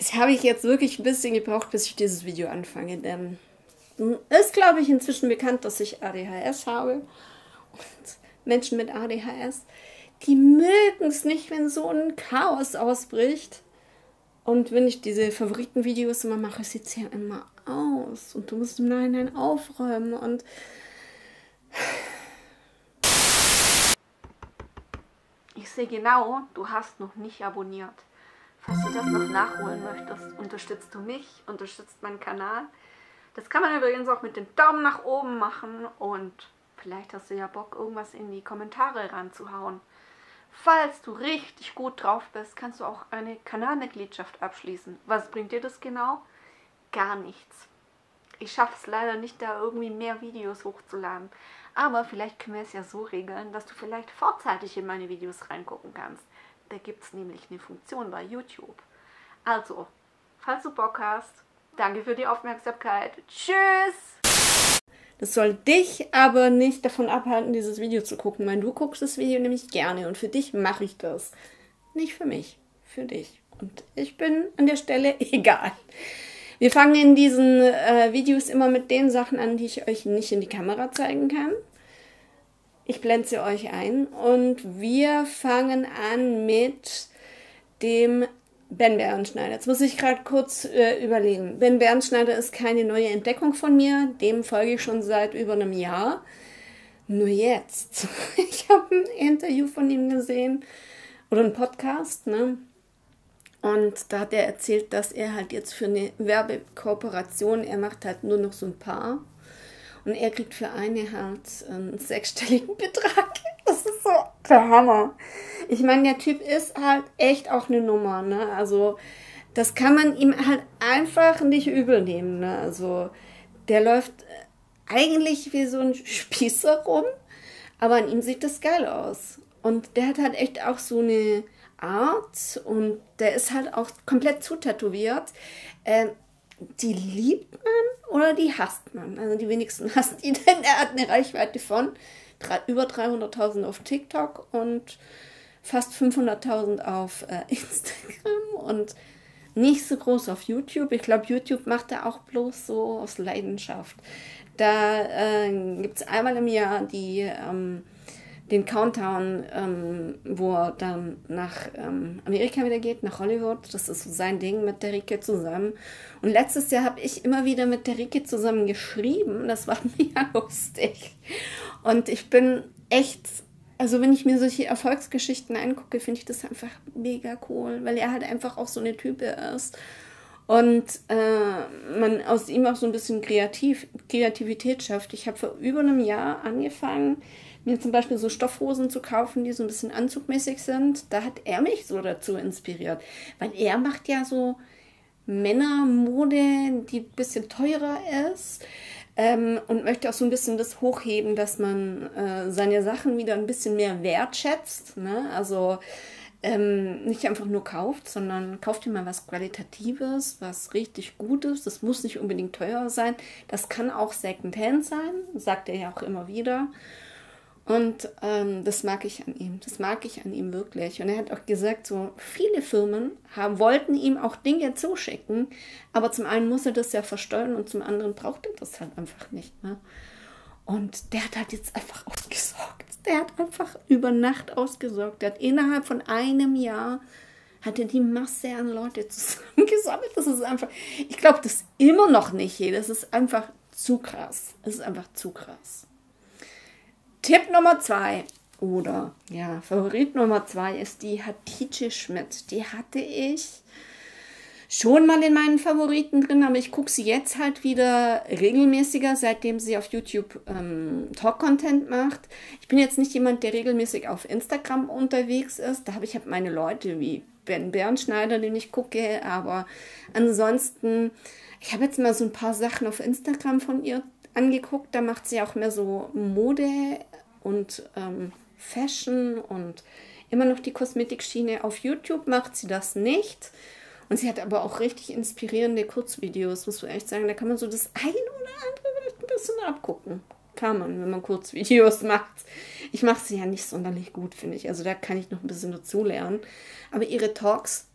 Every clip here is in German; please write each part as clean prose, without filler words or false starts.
Das habe ich jetzt wirklich ein bisschen gebraucht, bis ich dieses Video anfange, denn ist, glaube ich, inzwischen bekannt, dass ich ADHS habe. Und Menschen mit ADHS, die mögen es nicht, wenn so ein Chaos ausbricht. Und wenn ich diese Favoritenvideos immer mache, sieht es ja immer aus. Und du musst im Nachhinein aufräumen und... Ich sehe genau, du hast noch nicht abonniert. Falls du das noch nachholen möchtest, unterstützt du mich, unterstützt meinen Kanal. Das kann man übrigens auch mit dem Daumen nach oben machen und vielleicht hast du ja Bock, irgendwas in die Kommentare ranzuhauen. Falls du richtig gut drauf bist, kannst du auch eine Kanalmitgliedschaft abschließen. Was bringt dir das genau? Gar nichts. Ich schaffe es leider nicht, da irgendwie mehr Videos hochzuladen. Aber vielleicht können wir es ja so regeln, dass du vielleicht vorzeitig in meine Videos reingucken kannst. Da gibt es nämlich eine Funktion bei YouTube. Also, falls du Bock hast, danke für die Aufmerksamkeit. Tschüss! Das soll dich aber nicht davon abhalten, dieses Video zu gucken, weil du guckst das Video nämlich gerne und für dich mache ich das. Nicht für mich, für dich. Und ich bin an der Stelle egal. Wir fangen in diesen Videos immer mit den Sachen an, die ich euch nicht in die Kamera zeigen kann. Ich blende sie euch ein und wir fangen an mit dem Ben Bärenschneider. Jetzt muss ich gerade kurz überlegen. Ben Bärenschneider ist keine neue Entdeckung von mir. Dem folge ich schon seit über einem Jahr. Nur jetzt. Ich habe ein Interview von ihm gesehen oder einen Podcast, ne? Und da hat er erzählt, dass er halt jetzt für eine Werbekooperation, er macht halt nur noch so ein paar. Und er kriegt für eine halt einen sechsstelligen Betrag. Das ist so der Hammer. Ich meine, der Typ ist halt echt auch eine Nummer, ne? Also, das kann man ihm halt einfach nicht übel nehmen, ne? Also, der läuft eigentlich wie so ein Spießer rum, aber an ihm sieht das geil aus. Und der hat halt echt auch so eine Art und der ist halt auch komplett zutätowiert. Die liebt man oder die hasst man. Also die wenigsten hasst ihn, denn er hat eine Reichweite von über 300.000 auf TikTok und fast 500.000 auf Instagram und nicht so groß auf YouTube. Ich glaube, YouTube macht er auch bloß so aus Leidenschaft. Da gibt es einmal im Jahr den Countdown, wo er dann nach Amerika wieder geht, nach Hollywood. Das ist so sein Ding mit der Rike zusammen. Und letztes Jahr habe ich immer wieder mit der Rike zusammen geschrieben. Das war mega lustig. Und ich bin echt, also wenn ich mir solche Erfolgsgeschichten angucke, finde ich das einfach mega cool, weil er halt einfach auch so eine Type ist. Und man aus ihm auch so ein bisschen Kreativität schafft. Ich habe vor über einem Jahr angefangen, mir zum Beispiel so Stoffhosen zu kaufen, die so ein bisschen anzugmäßig sind. Da hat er mich so dazu inspiriert. Weil er macht ja so Männermode, die ein bisschen teurer ist und möchte auch so ein bisschen das hochheben, dass man seine Sachen wieder ein bisschen mehr wertschätzt. Ne? Also nicht einfach nur kauft, sondern kauft dir mal was Qualitatives, was richtig Gutes. Das muss nicht unbedingt teuer sein. Das kann auch Secondhand sein, sagt er ja auch immer wieder. Und das mag ich an ihm. Das mag ich an ihm wirklich. Und er hat auch gesagt, so viele Firmen wollten ihm auch Dinge zuschicken, aber zum einen muss er das ja versteuern und zum anderen braucht er das halt einfach nicht. Ne? Und der hat halt jetzt einfach ausgesorgt. Der hat einfach über Nacht ausgesorgt. Der hat innerhalb von einem Jahr hat er die Masse an Leute zusammengesammelt. Das ist einfach, ich glaube das immer noch nicht je. Das ist einfach zu krass. Es ist einfach zu krass. Tipp Nummer 2 oder ja, Favorit Nummer 2 ist die Hatice Schmidt. Die hatte ich schon mal in meinen Favoriten drin, aber ich gucke sie jetzt halt wieder regelmäßiger, seitdem sie auf YouTube Talk-Content macht. Ich bin jetzt nicht jemand, der regelmäßig auf Instagram unterwegs ist. Da habe ich halt meine Leute wie Ben Bärenschneider, den ich gucke, aber ansonsten, ich habe jetzt mal so ein paar Sachen auf Instagram von ihr angeguckt. Da macht sie auch mehr so Mode und Fashion und immer noch die Kosmetikschiene. Auf YouTube macht sie das nicht. Und sie hat aber auch richtig inspirierende Kurzvideos, muss man echt sagen. Da kann man so das ein oder andere vielleicht ein bisschen abgucken. Kann man, wenn man Kurzvideos macht. Ich mache sie ja nicht sonderlich gut, finde ich. Also da kann ich noch ein bisschen dazu lernen. Aber ihre Talks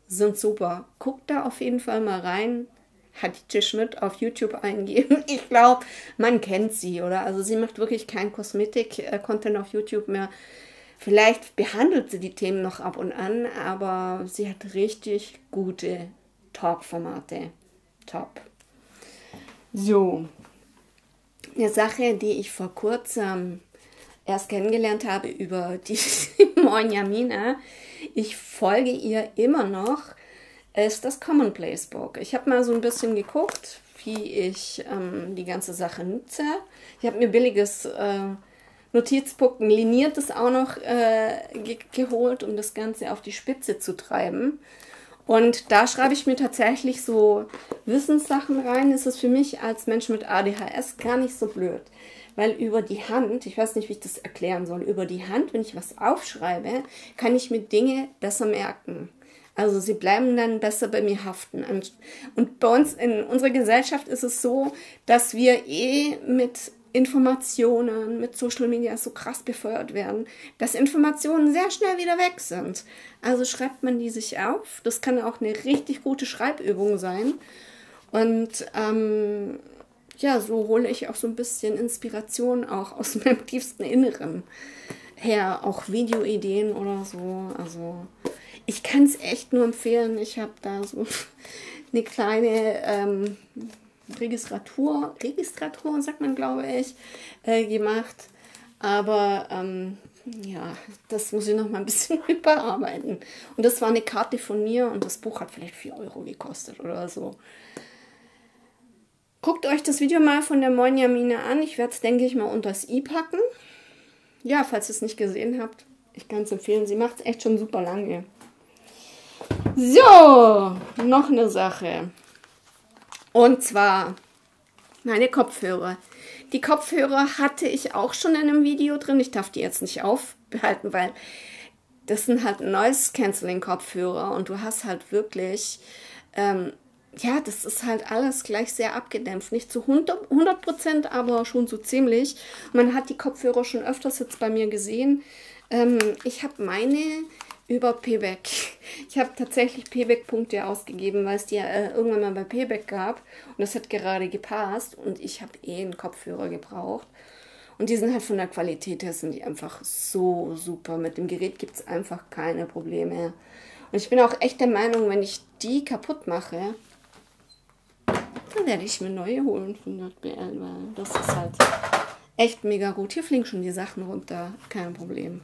sind super. Guckt da auf jeden Fall mal rein. Hatice Schmidt auf YouTube eingeben. Ich glaube, man kennt sie, oder? Also sie macht wirklich kein Kosmetik-Content auf YouTube mehr. Vielleicht behandelt sie die Themen noch ab und an, aber sie hat richtig gute Talk-Formate. Top. So. Eine Sache, die ich vor kurzem erst kennengelernt habe über die Moin Jamina. Ich folge ihr immer noch, ist das Commonplace Book. Ich habe mal so ein bisschen geguckt, wie ich die ganze Sache nutze. Ich habe mir billiges Notizbuch, ein liniertes auch noch geholt, um das Ganze auf die Spitze zu treiben. Und da schreibe ich mir tatsächlich so Wissenssachen rein. Das ist für mich als Mensch mit ADHS gar nicht so blöd. Weil über die Hand, ich weiß nicht, wie ich das erklären soll, über die Hand, wenn ich was aufschreibe, kann ich mir Dinge besser merken. Also sie bleiben dann besser bei mir haften. Und bei uns in unserer Gesellschaft ist es so, dass wir mit Informationen, mit Social Media so krass befeuert werden, dass Informationen sehr schnell wieder weg sind. Also schreibt man die sich auf. Das kann auch eine richtig gute Schreibübung sein. Und ja, so hole ich auch so ein bisschen Inspiration auch aus meinem tiefsten Inneren her. Auch Videoideen oder so. Also ich kann es echt nur empfehlen. Ich habe da so eine kleine Registratur, sagt man, glaube ich, gemacht. Aber ja, das muss ich noch mal ein bisschen überarbeiten. Und das war eine Karte von mir und das Buch hat vielleicht 4 Euro gekostet oder so. Guckt euch das Video mal von der Moin Jamina an. Ich werde es, denke ich, mal unter das i packen. Ja, falls ihr es nicht gesehen habt, ich kann es empfehlen. Sie macht es echt schon super lange. So, noch eine Sache. Und zwar meine Kopfhörer. Die Kopfhörer hatte ich auch schon in einem Video drin. Ich darf die jetzt nicht aufbehalten, weil das sind halt Noise-Canceling-Kopfhörer und du hast halt wirklich, ja, das ist halt alles gleich sehr abgedämpft. Nicht zu 100%, aber schon so ziemlich. Man hat die Kopfhörer schon öfters jetzt bei mir gesehen. Ich habe meine über Payback. Ich habe tatsächlich Payback-Punkte ausgegeben, weil es die irgendwann mal bei Payback gab. Und das hat gerade gepasst. Und ich habe einen Kopfhörer gebraucht. Und die sind halt von der Qualität her sind die einfach so super. Mit dem Gerät gibt es einfach keine Probleme. Und ich bin auch echt der Meinung, wenn ich die kaputt mache, dann werde ich mir neue holen von JBL, weil das ist halt echt mega gut. Hier fliegen schon die Sachen runter, kein Problem.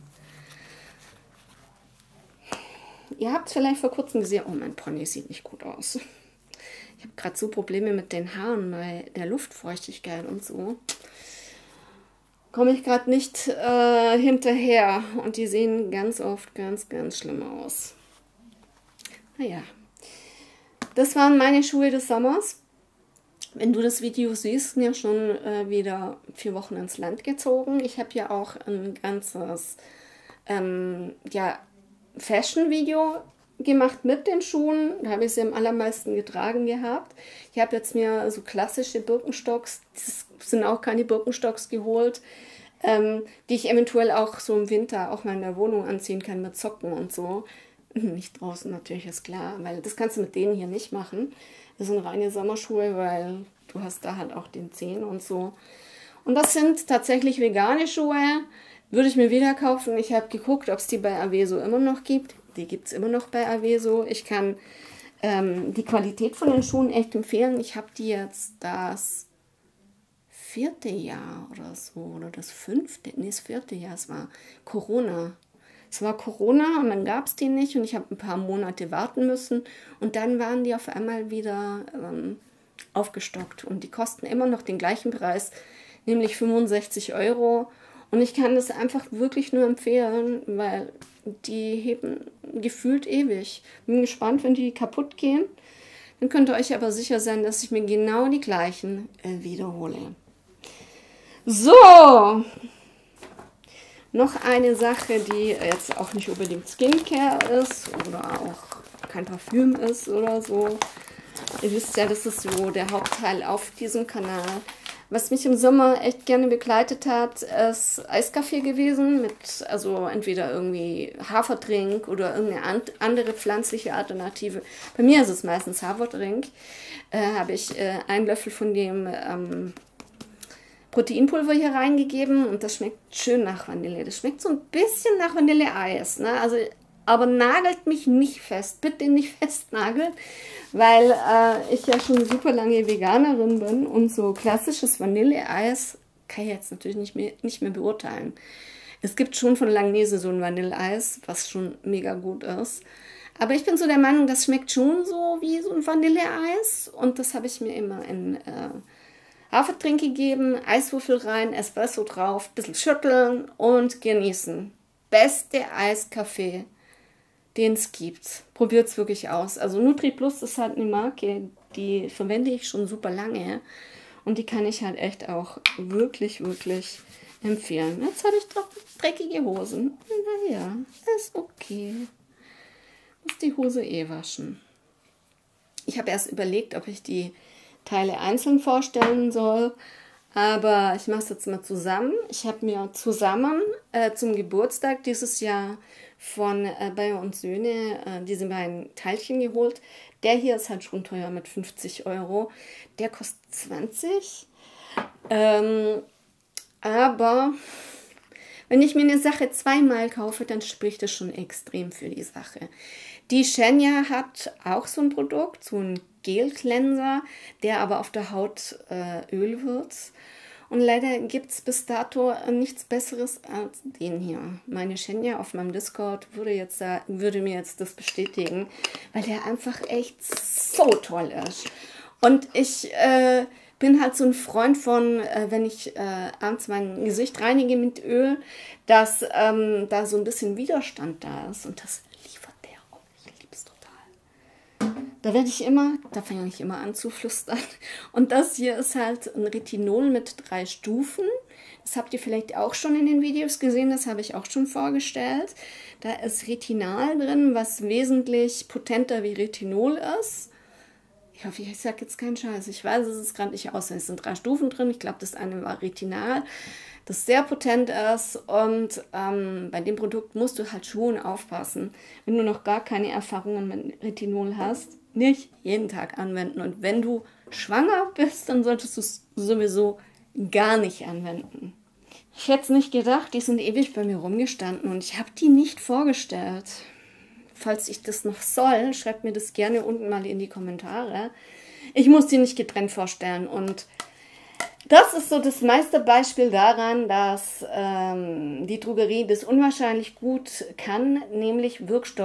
Ihr habt es vielleicht vor kurzem gesehen, oh, mein Pony sieht nicht gut aus. Ich habe gerade so Probleme mit den Haaren bei der Luftfeuchtigkeit und so. Komme ich gerade nicht hinterher und die sehen ganz oft ganz, ganz schlimm aus. Naja, das waren meine Schuhe des Sommers. Wenn du das Video siehst, sind ja schon wieder 4 Wochen ins Land gezogen. Ich habe ja auch ein ganzes ja, Fashion-Video gemacht mit den Schuhen. Da habe ich sie am allermeisten getragen gehabt. Ich habe jetzt mir so klassische Birkenstocks, das sind auch keine Birkenstocks geholt, die ich eventuell auch so im Winter auch mal in der Wohnung anziehen kann mit Socken und so. Nicht draußen natürlich, ist klar, weil das kannst du mit denen hier nicht machen. Das sind reine Sommerschuhe, weil du hast da halt auch den Zehen und so. Und das sind tatsächlich vegane Schuhe. Würde ich mir wieder kaufen. Ich habe geguckt, ob es die bei Aveso immer noch gibt. Die gibt es immer noch bei Aveso. Ich kann die Qualität von den Schuhen echt empfehlen. Ich habe die jetzt das 4. Jahr oder so. Oder das 5. Nee, das 4. Jahr. Es war Corona. Es war Corona und dann gab es die nicht. Und ich habe ein paar Monate warten müssen. Und dann waren die auf einmal wieder aufgestockt. Und die kosten immer noch den gleichen Preis. Nämlich 65 Euro. Und ich kann das einfach wirklich nur empfehlen, weil die heben gefühlt ewig. Bin gespannt, wenn die kaputt gehen. Dann könnt ihr euch aber sicher sein, dass ich mir genau die gleichen wiederhole. So, noch eine Sache, die jetzt auch nicht unbedingt Skincare ist oder auch kein Parfüm ist oder so. Ihr wisst ja, das ist so der Hauptteil auf diesem Kanal. Was mich im Sommer echt gerne begleitet hat, ist Eiskaffee gewesen mit, also entweder irgendwie Haferdrink oder irgendeine andere pflanzliche Alternative. Bei mir ist es meistens Haferdrink. Habe ich einen Löffel von dem Proteinpulver hier reingegeben und das schmeckt schön nach Vanille. Das schmeckt so ein bisschen nach Vanilleeis, ne? Also, aber nagelt mich nicht fest, bitte nicht festnageln, weil ich ja schon super lange Veganerin bin und so klassisches Vanilleeis kann ich jetzt natürlich nicht mehr beurteilen. Es gibt schon von Langnese so ein Vanilleeis, was schon mega gut ist. Aber ich bin so der Meinung, das schmeckt schon so wie so ein Vanilleeis und das habe ich mir immer in Haferdrink gegeben, Eiswürfel rein, Espresso drauf, ein bisschen schütteln und genießen. Beste Eiskaffee, den es gibt. Probiert es wirklich aus. Also NutriPlus ist halt eine Marke, die verwende ich schon super lange und die kann ich halt echt auch wirklich, wirklich empfehlen. Jetzt habe ich doch dreckige Hosen. Naja, ist okay. Muss die Hose eh waschen. Ich habe erst überlegt, ob ich die Teile einzeln vorstellen soll, aber ich mache es jetzt mal zusammen. Ich habe mir zusammen zum Geburtstag dieses Jahr von Bayer und Söhne diese beiden Teilchen geholt. Der hier ist halt schon teuer mit 50 Euro. Der kostet 20. Aber wenn ich mir eine Sache zweimal kaufe, dann spricht das schon extrem für die Sache. Die Shenya hat auch so ein Produkt, so ein Gel-Cleanser, der aber auf der Haut Öl wird. Und leider gibt es bis dato nichts Besseres als den hier. Meine Shenya auf meinem Discord würde mir jetzt das bestätigen, weil der einfach echt so toll ist. Und ich bin halt so ein Freund von, wenn ich abends mein Gesicht reinige mit Öl, dass da so ein bisschen Widerstand da ist. Und das liefert der auch. Ich liebe es total. Da fange ich immer an zu flüstern. Und das hier ist halt ein Retinol mit 3 Stufen. Das habt ihr vielleicht auch schon in den Videos gesehen, das habe ich auch schon vorgestellt. Da ist Retinal drin, was wesentlich potenter wie Retinol ist. Ich hoffe, ich sage jetzt keinen Scheiß. Ich weiß es gerade nicht aus. Es sind 3 Stufen drin. Ich glaube, das eine war Retinal, das sehr potent ist. Und bei dem Produkt musst du halt schon aufpassen, wenn du noch gar keine Erfahrungen mit Retinol hast, nicht jeden Tag anwenden. Und wenn du schwanger bist, dann solltest du es sowieso gar nicht anwenden. Ich hätte es nicht gedacht, die sind ewig bei mir rumgestanden und ich habe die nicht vorgestellt. Falls ich das noch soll, schreibt mir das gerne unten mal in die Kommentare. Ich muss die nicht getrennt vorstellen. Und das ist so das meiste Beispiel daran, dass die Drogerie das unwahrscheinlich gut kann, nämlich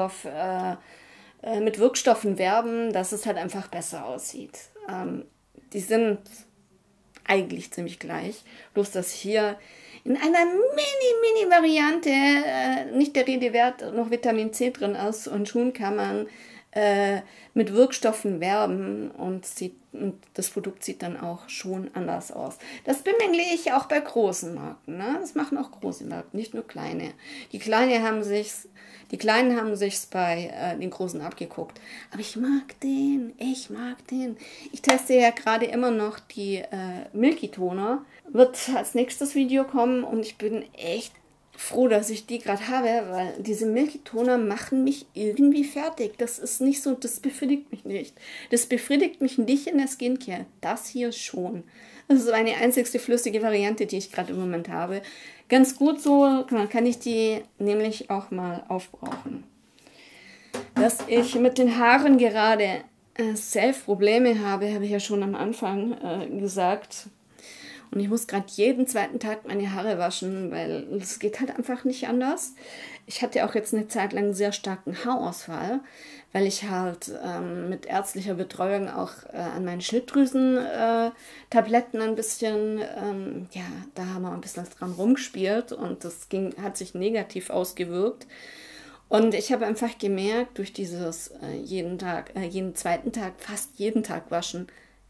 mit Wirkstoffen werben, dass es halt einfach besser aussieht. Die sind eigentlich ziemlich gleich, bloß dass hier in einer Mini-Variante nicht der Rede wert noch Vitamin C drin ist und schon kann man mit Wirkstoffen werben und das Produkt sieht dann auch schon anders aus. Das bemängle ich auch bei großen Marken. Ne? Das machen auch große Marken, nicht nur kleine. Die Kleinen haben sich's bei den Großen abgeguckt. Aber ich mag den. Ich teste ja gerade immer noch die Milky Toner. Wird als nächstes Video kommen und ich bin echt froh, dass ich die gerade habe, weil diese Milky Toner machen mich irgendwie fertig. Das ist nicht so, das befriedigt mich nicht. Das befriedigt mich nicht in der Skincare. Das hier schon. Das ist eine einzigste flüssige Variante, die ich gerade im Moment habe. Ganz gut so, kann ich die nämlich auch mal aufbrauchen. Dass ich mit den Haaren gerade Self-Probleme habe ich ja schon am Anfang gesagt. Und ich muss gerade jeden zweiten Tag meine Haare waschen, weil es geht halt einfach nicht anders. Ich hatte auch jetzt eine Zeit lang sehr starken Haarausfall, weil ich halt mit ärztlicher Betreuung auch an meinen Schilddrüsen-Tabletten ein bisschen, da haben wir ein bisschen dran rumgespielt und das hat sich negativ ausgewirkt. Und ich habe einfach gemerkt, durch dieses jeden zweiten Tag, fast jeden Tag waschen,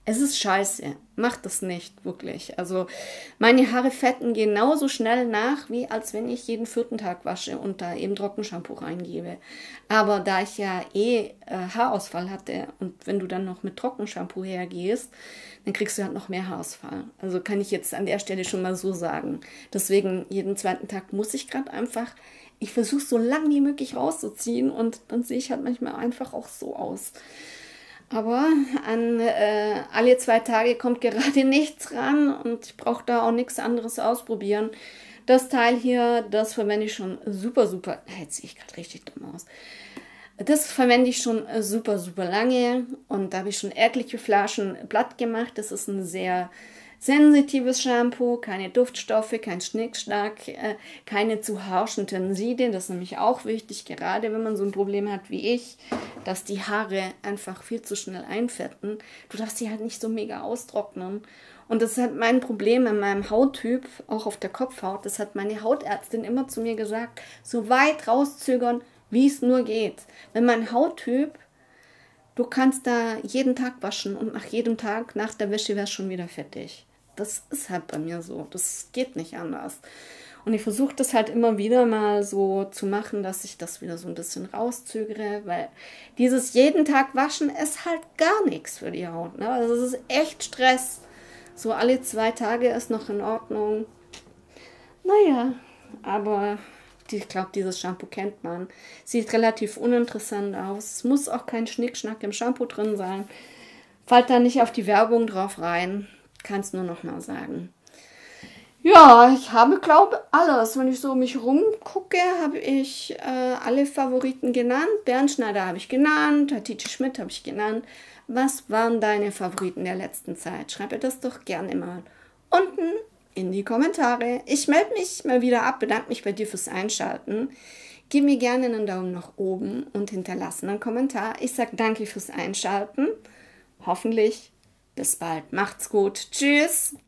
Es ist scheiße. Macht das nicht, wirklich. Also meine Haare fetten genauso schnell nach, wie als wenn ich jeden 4. Tag wasche und da eben Trockenshampoo reingebe. Aber da ich ja Haarausfall hatte und wenn du dann noch mit Trockenshampoo hergehst, dann kriegst du halt noch mehr Haarausfall. Also kann ich jetzt an der Stelle schon mal so sagen. Deswegen jeden 2. Tag muss ich gerade einfach, ich versuche so lang wie möglich rauszuziehen und dann sehe ich halt manchmal einfach auch so aus. Aber an alle 2 Tage kommt gerade nichts ran und ich brauche da auch nichts anderes ausprobieren. Das Teil hier, das verwende ich schon super, jetzt sehe ich gerade richtig dumm aus. Das verwende ich schon super lange und da habe ich schon etliche Flaschen platt gemacht. Das ist ein sehr sensitives Shampoo, keine Duftstoffe, kein Schnickschnack, keine zu harschen Tenside. Das ist nämlich auch wichtig, gerade wenn man so ein Problem hat wie ich, dass die Haare einfach viel zu schnell einfetten. Du darfst sie halt nicht so mega austrocknen. Und das ist halt mein Problem in meinem Hauttyp, auch auf der Kopfhaut. Das hat meine Hautärztin immer zu mir gesagt, so weit rauszögern, wie es nur geht. Wenn mein Hauttyp, du kannst da jeden Tag waschen und nach jedem Tag, nach der Wäsche wäre es schon wieder fettig. Das ist halt bei mir so. Das geht nicht anders. Und ich versuche das halt immer wieder mal so zu machen, dass ich das wieder so ein bisschen rauszögere, weil dieses jeden Tag waschen ist halt gar nichts für die Haut. Ne? Also es ist echt Stress. So alle 2 Tage ist noch in Ordnung. Naja, aber ich glaube, dieses Shampoo kennt man. Sieht relativ uninteressant aus. Es muss auch kein Schnickschnack im Shampoo drin sein. Fallt da nicht auf die Werbung drauf rein. Kann es nur noch mal sagen. Ja, ich habe, glaube ich, alles. Wenn ich so um mich rumgucke, habe ich alle Favoriten genannt. Bernd Schneider habe ich genannt. Hatice Schmidt habe ich genannt. Was waren deine Favoriten der letzten Zeit? Schreibe das doch gerne mal unten in die Kommentare. Ich melde mich mal wieder ab, bedanke mich bei dir fürs Einschalten. Gib mir gerne einen Daumen nach oben und hinterlasse einen Kommentar. Ich sage danke fürs Einschalten. Hoffentlich bis bald. Macht's gut. Tschüss.